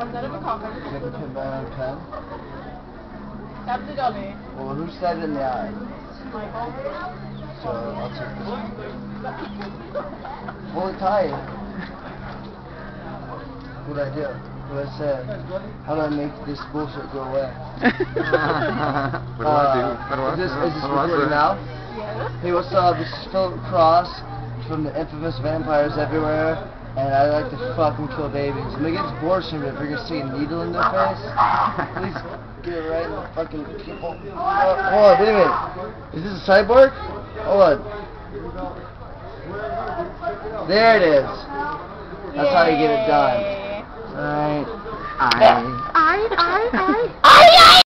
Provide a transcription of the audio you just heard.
Give a pen by a pen. Stab the dolly. Well, who said it in the eye? Michael. So I'll take this one. Hold it tight. What did I do? What did I say? How do I make this bullshit go away? What do I do? Is this recording now? Yes. Hey, what's up? This is Philip Kross from the infamous Vampires Everywhere, and I like to fucking kill babies. I'm gonna get this abortion if you're gonna see a needle in their face. Please get it right in the fucking people. Hold on, wait a minute. Is this a cyborg? Hold on. There it is. That's how you get it done. Alright. I